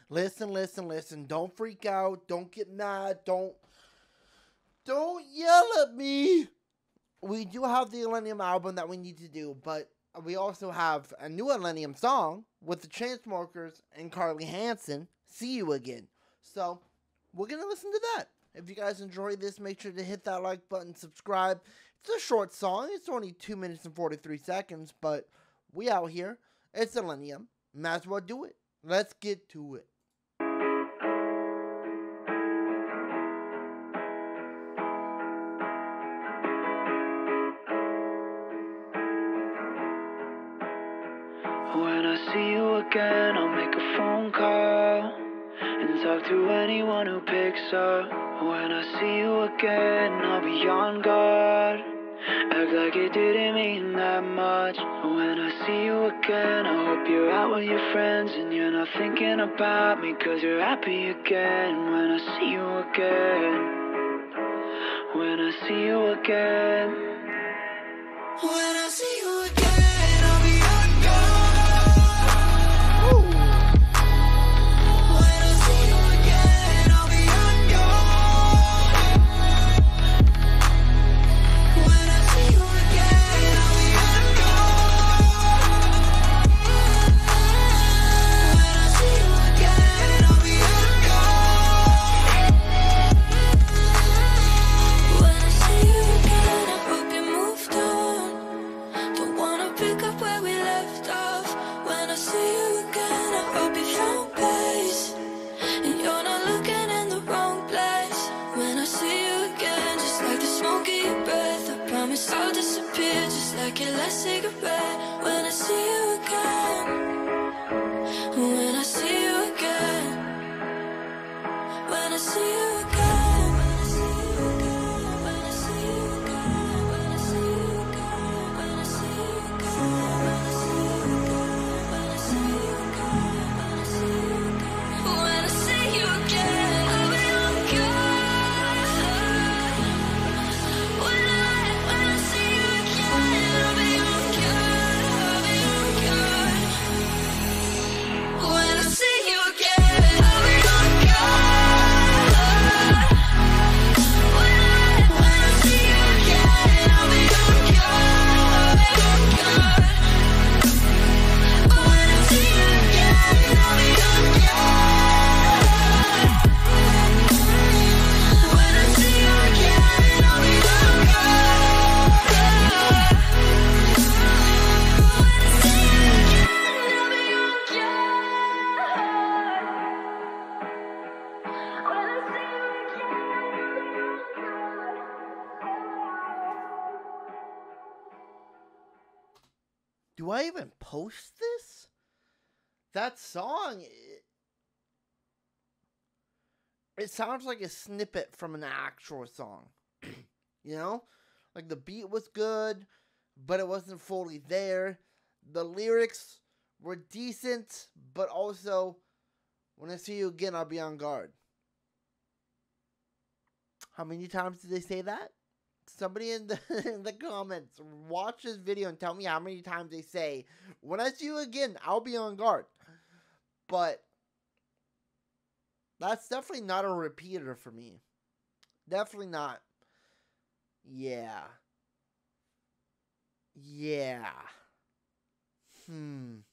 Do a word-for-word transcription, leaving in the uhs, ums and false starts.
Listen, listen, listen. Don't freak out. Don't get mad. Don't don't yell at me. We do have the Millennium album that we need to do, but we also have a new Millennium song with the Chainsmokers and Carly Hansen, See You Again. So, we're going to listen to that. If you guys enjoyed this, make sure to hit that like button, subscribe. It's a short song. It's only two minutes and forty-three seconds, but we out here. It's Millennium. Might as well do it. Let's get to it. When I see you again, I'll make a phone call and talk to anyone who picks up. When I see you again, I'll be on guard. Act like it didn't mean that much. When I see you again, I hope you're out with your friends and you're not thinking about me, cause you're happy again. When I see you again, when I see you again, when I see you again, I'll be on guard. Ooh. When I see you again, I'll be on guard. When I see you again, I'll be on guard. When I see you again, I'll be on guard. When I see you again, I hope you moved on. Don't wanna pick up where we left off. When I see you again, I hope you found peace and you're not looking in the wrong place. When I see you again, just like the smoke in your breath, I promise I'll disappear just like your last cigarette. When I see you again, when I see you again, when I see you again, when I see you again, when I see you again, when I see you again, when I see you again, when I see you again, when I see you again, when I see you again, when I see you again, I'll be on guard. When I when I see you again, I'll be on guard. I'll be on guard. When I see you again, I'll be on guard. When I when I see you again, I'll be on guard. I'll be on guard. When I see you again, I'll be on guard. When I see you again, I'll be on guard. When I see you again, I'll be on guard. When I see you again, Do I even post this? That song, it, it sounds like a snippet from an actual song. You know? Like the beat was good, but it wasn't fully there. The lyrics were decent, but also, when I see you again, I'll be on guard. How many times did they say that? Somebody in the in the comments, watch this video and tell me how many times they say, when I see you again, I'll be on guard. But that's definitely not a repeater for me. Definitely not. Yeah. Yeah. Hmm.